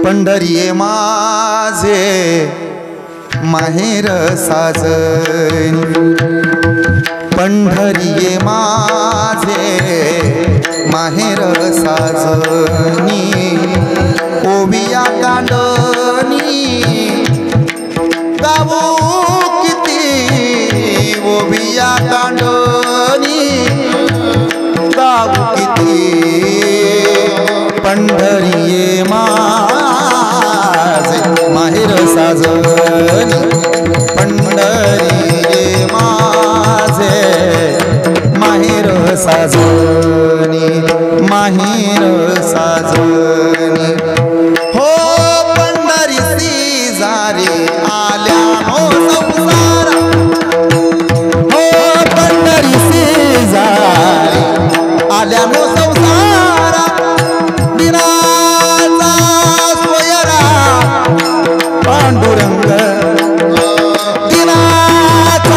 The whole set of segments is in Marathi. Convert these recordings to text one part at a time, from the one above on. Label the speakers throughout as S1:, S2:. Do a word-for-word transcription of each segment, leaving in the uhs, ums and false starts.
S1: पंढरी माझे माहेर साजनी, पंढरी माझे माहेर साजनी, ओविया कांडनी गावो किती, ओविया कांडनी गावो किती, पंढरी माझे माहेर साजनी, पंढरी माझे माहेर साजनी, माहेर साजनी। हो पंढरी शेजारी आल्यानो संसारा, हो पंढरी शेजारी आल्यानो संसारा, दिनाचा सोयरा पांडुरंग, दिनाचा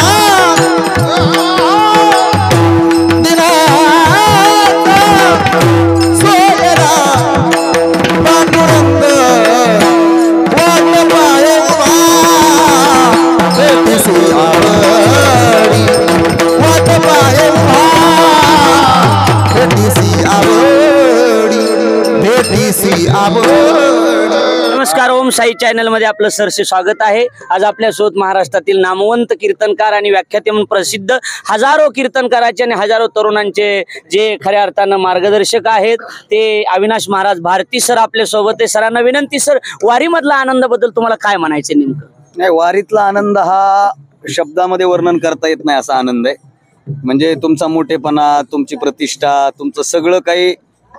S1: दिनाचा सोयरा पांडुरंग, वाट पाये उभा भेटीसी आवडी, वाट पाये उभा भेटीसी आवडी, भेटीसी आवडी।
S2: नमस्कार, ओम साई चॅनल मध्ये आपलं सरसे स्वागत आहे। आज आपल्या सोबत महाराष्ट्रातील नामवंत कीर्तनकार आणि व्याख्याते म्हणून प्रसिद्ध हजारो कीर्तनकाराचे आणि हजारो तरुणांचे जे खऱ्या अर्थानं मार्गदर्शक आहेत ते अविनाश महाराज भारती सर आपल्या सोबत आहे। सरांना विनंती, सर वारीमधला आनंद बद्दल तुम्हाला काय म्हणायचं नेमकं?
S3: नाही, वारीतला आनंद हा शब्दामध्ये वर्णन करता येत नाही असा आनंद आहे। म्हणजे तुमचा मोठेपणा, तुमची प्रतिष्ठा, तुमचं सगळं काही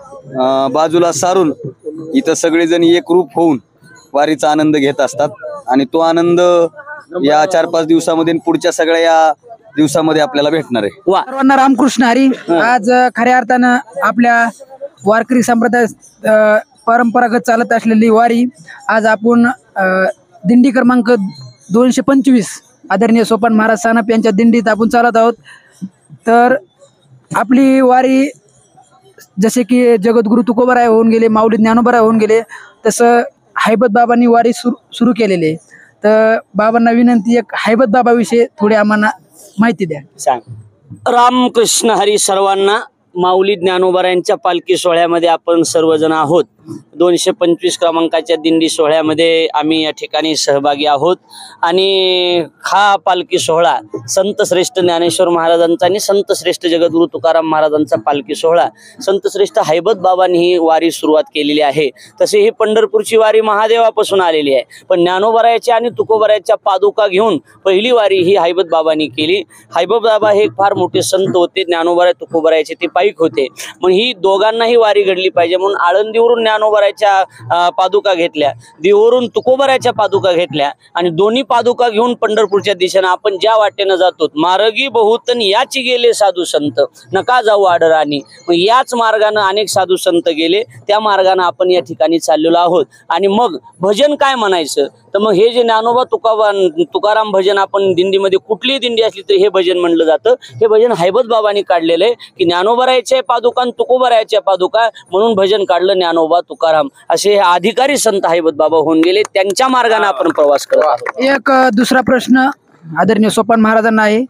S3: बाजूला सारून इथं सगळेजण एकरूप होऊन वारीचा आनंद घेत असतात आणि तो आनंद या चार पाच दिवसामध्ये पुढच्या सगळ्या या दिवसामध्ये आपल्याला भेटणार आहे।
S2: वा,
S4: सर्वांना रामकृष्ण हरी। आज खऱ्या अर्थानं आपल्या वारकरी संप्रदाय परंपरागत चालत असलेली वारी आज आपण दिंडी क्रमांक दोनशे पंचवीस आदरणीय सोपान महाराज सानप यांच्या दिंडीत आपण चालत आहोत। तर आपली वारी जसे की जगद्गुरु तुकोबाराय होऊन गेले, माऊली ज्ञानोबाराय होऊन गेले, तसं हैबत बाबांनी वारी सुरू सुरू केलेली आहे। तर बाबांना विनंती, एक हैबत बाबाविषयी थोडी आम्हाला माहिती द्या।
S2: सांग। रामकृष्ण हरी सर्वांना। माऊली ज्ञानोबारायांच्या पालखी सोहळ्यामध्ये आपण सर्वजण आहोत। दोनशे पंचवीस क्रमांकाच्या दिंडी सोहळ्यामध्ये आम्ही या ठिकाणी सहभागी आहोत आणि हा पालखी सोहळा संत श्रेष्ठ ज्ञानेश्वर महाराजांचा आणि संत श्रेष्ठ जगद्गुरु तुकाराम महाराजांचा पालखी सोहळा, संत श्रेष्ठ हैबत बाबांनी ही वारी सुरुवात केलेली आहे। तसे ही पंढरपूरची वारी महादेवापासून आलेली आहे, पण ज्ञानोबारायाच्या आणि तुकोबारायाच्या पादुका घेऊन पहिली वारी ही हैबत बाबांनी केली। हैबत बाबा हे फार मोठे संत होते, ज्ञानोबाराय तुकोबारायाचे ते पाईक होते। मग ही दोघांनाही वारी घडली पाहिजे म्हणून आळंदीवरून ज्ञानोबारायच्या पादुका घेतल्या, देवरून तुकोबारायच्या पादुका घेतल्या आणि दोन्ही पादुका घेऊन पंढरपूरच्या दिशेने आपण ज्या वाटेनं जातो, मार्गी बहुतन याची गेले साधू संत, नका जाऊ आडराणी। मग याच मार्गाने अनेक साधू संत गेले, त्या मार्गाने आपण या ठिकाणी चाललेलो आहोत। आणि मग भजन काय म्हणायचं, तर मग हे जे ज्ञानोबा तुका तुकाराम भजन आपण दिंडीमध्ये कुठलीही दिंडी असली तरी हे भजन म्हणलं जातं। हे भजन हैबत बाबांनी काढलेलं आहे की ज्ञानोबारायच्या पादुका तुकोबारायच्या पादुका म्हणून भजन काढलं ज्ञानोबा तुकाराम, असे अधिकारी संत हैबत बाबा होऊन गेले, त्यांच्या मार्गाने आपण प्रवास करत आहोत।
S4: एक दुसरा प्रश्न आदरणीय सोपान महाराजांना आहे।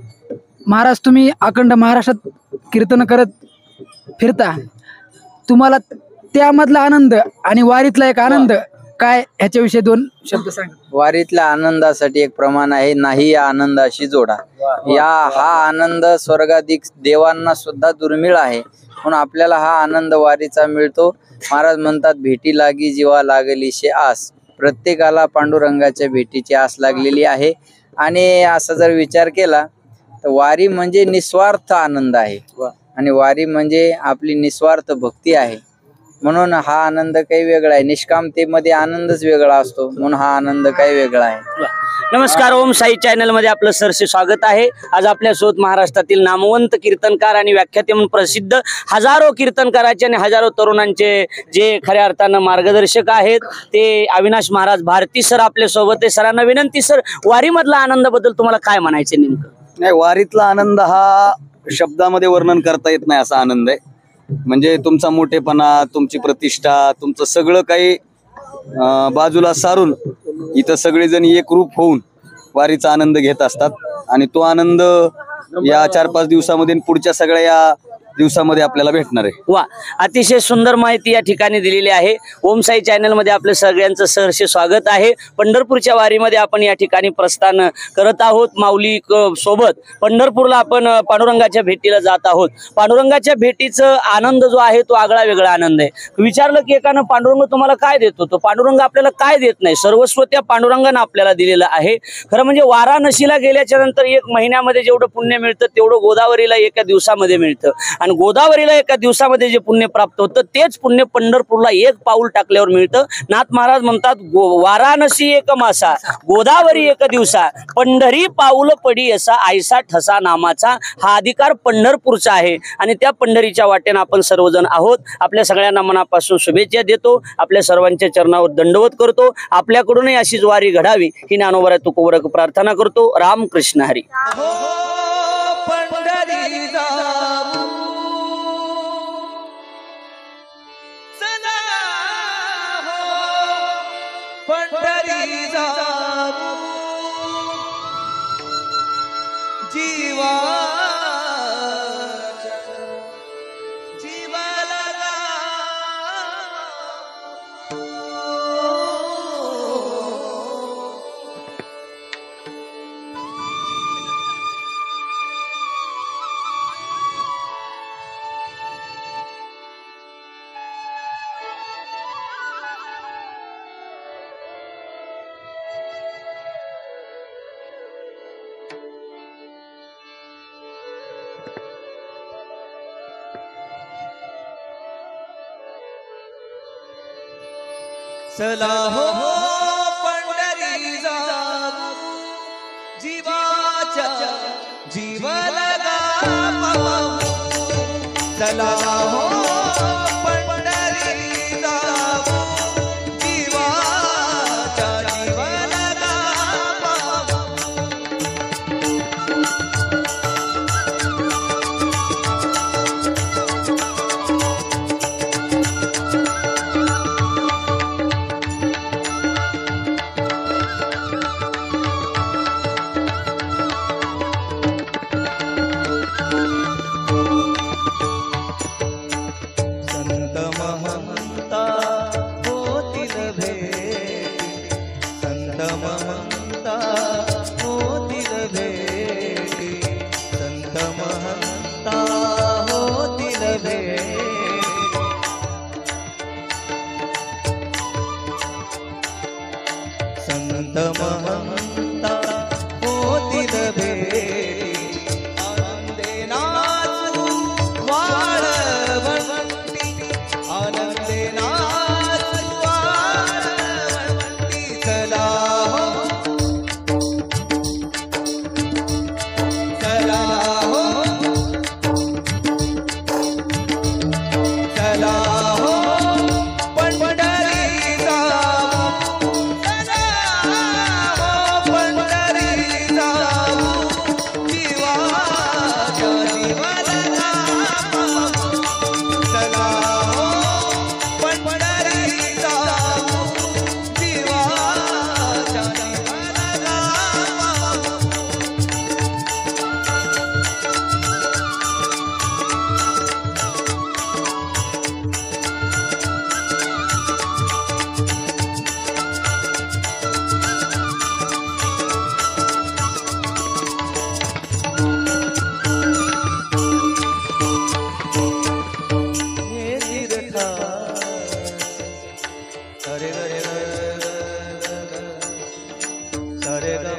S4: महाराज, तुम्ही अखंड महाराष्ट्रात कीर्तन करत फिरता, तुम्हाला त्यामधला आनंद आणि वारीतला एक आनंद काय, ह्याच्याविषयी दोन शब्द सांगा।
S5: वारीतल्या आनंदासाठी एक प्रमाण आहे, नाही या आनंदाशी जोडा। या हा आनंद स्वर्गाधिक देवांना सुद्धा दुर्मिळ आहे, म्हणून आपल्याला हा आनंद वारीचा मिळतो। महाराज म्हणतात, भेटी लागी जीवा लागलीशे आस। प्रत्येकाला पांडुरंगाच्या भेटीची आस लागलेली आहे आणि असा जर विचार केला तर वारी म्हणजे निस्वार्थ आनंद आहे आणि वारी म्हणजे आपली निस्वार्थ भक्ती आहे। म्हणून हा आनंद काही वेगळा आहे, निष्कामतेमध्ये आनंदच वेगळा असतो, म्हणून हा आनंद काही वेगळा आहे।
S2: नमस्कार, ओम साई चॅनल मध्ये आपलं सरसे स्वागत आहे। आज आपल्या सोबत महाराष्ट्रातील नामवंत कीर्तनकार आणि व्याख्याते म्हणून प्रसिद्ध हजारो कीर्तनकाराचे आणि हजारो तरुणांचे जे खऱ्या अर्थानं मार्गदर्शक आहेत ते अविनाश महाराज भारती सर आपल्या सोबत आहे। सरांना विनंती, सर वारीमधला आनंद बद्दल तुम्हाला काय म्हणायचं नेमकं?
S3: नाही, वारीतला आनंद हा शब्दामध्ये वर्णन करता येत नाही असा आनंद आहे। म्हणजे तुमचा मोठेपणा, तुमची प्रतिष्ठा, तुमचं सगळं काही अं, बाजूला सारून इथं सगळेजण एकरूप होऊन वारीचा आनंद घेत असतात आणि तो आनंद या चार पाच दिवसामध्ये आणि पुढच्या सगळ्या या दिवसामध्ये आपल्याला भेटणार आहे.
S2: वा, अतिशय सुंदर माहिती या ठिकाणी दिलेली आहे. ओम साई चॅनल मध्ये आपलं सगळ्यांचं सहर्ष स्वागत आहे. पंढरपूरच्या वारीमध्ये आपण या ठिकाणी प्रस्थान करत आहोत. माऊली क- सोबत पंढरपूरला आपण अ, पांडुरंगाच्या भेटीला जात आहोत. पांडुरंगाच्या भेटीचा आनंद जो आहे तो आगळा वेगळा आनंद आहे. विचारलं की एकानं पांडुरंग तुम्हाला काय देतो, तो पांडुरंग आपल्याला काय देत नाही, सर्वस्व त्या पांडुरंगानं आपल्याला दिलेलं आहे. खरं म्हणजे वाराणसीला गेल्याच्या नंतर एक महिन्यामध्ये जेवढं पुण्य मिळतं तेवढं गोदावरीला एका दिवसामध्ये मिळतं आणि गोदावरीला एका दिवसामध्ये जे पुण्य प्राप्त होतं तेच पुण्य पंढरपूरला एक पाऊल टाकल्यावर मिळतं. नाथ महाराज म्हणतात, गो- वाराणसी एक मासा, गोदावरी एक दिवसा, पंढरी पाऊल पडी असा आयसा ठसा नामाचा. हा अधिकार पंढरपूरचा आहे आणि त्या पंढरीच्या वाटेनं आपण सर्वजण आहोत. आपल्या सगळ्यांना मनापासून शुभेच्छा देतो. आपल्या सर्वांच्या चरणावर दंडवत करतो. आपल्याकडूनही अशीच वारी घडावी ही ज्ञानोबा तुकोबरक प्रार्थना करतो. रामकृष्ण हरी.
S1: पंढरी जाऊ चला हो पंढरी जाऊ जीवा जीवाला चला हो पंढरी जाऊ जीवाच्या जीव लगा चला हो पंढरी जाऊ जीवाच्या जीव लगा संत महंता होतील भेटी संत महंता होतील भेटी संत महंता होतील भेटी संत महंता होतील भेटी आनंदे नाचू वाळवंटी आनंदे नाचू वाळवंटी चला हो चला हो चला हो पंढरी जाऊ चला हो पंढरी जाऊ जीवाच्या जीवाला चला हो पंढरी जाऊ जीवाच्या जीवाला हे तीर्था सरे रे सरे ग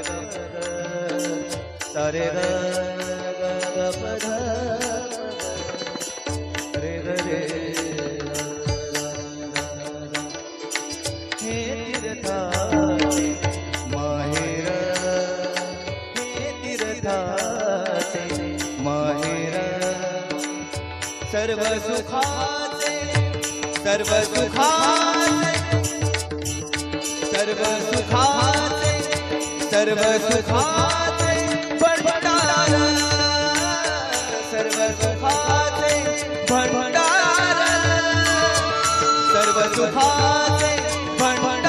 S1: सरे ग पद रे रे हे तीर्थाचे माहेर हे तीर्थाचे माहेर सर्व सुखाचे सर्व सुखाचे सर्व सुखाचे सर्व सुखाचे भंडार सर्व सुखाचे भंडार सर्व सुखाचे भंडार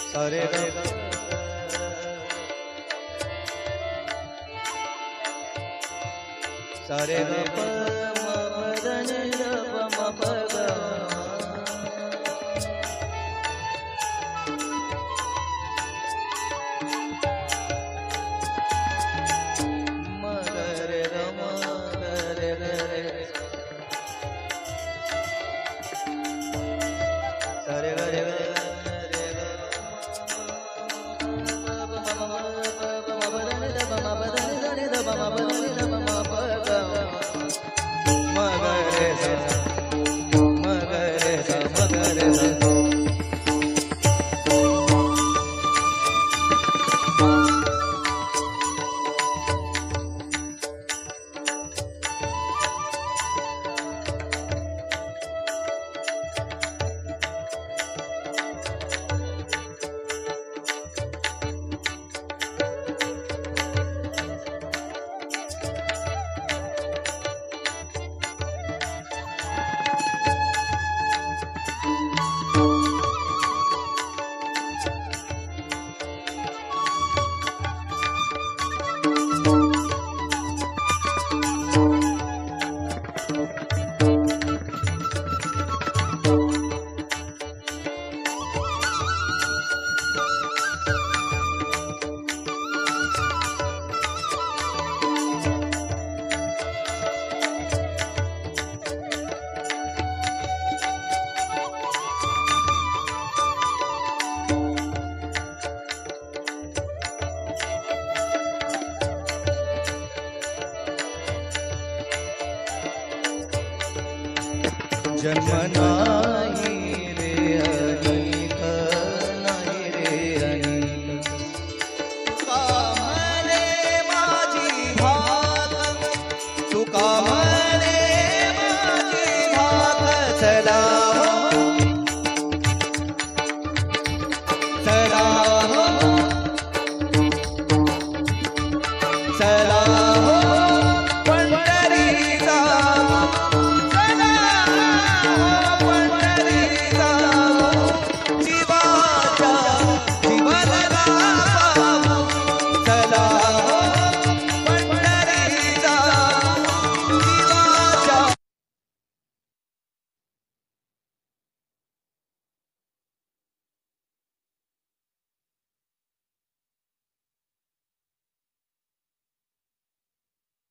S1: सारे ग सारे ग प म प द नि द प म प ग म ग रे ग म ग रे ग रे सारे ग रे ग जन्मना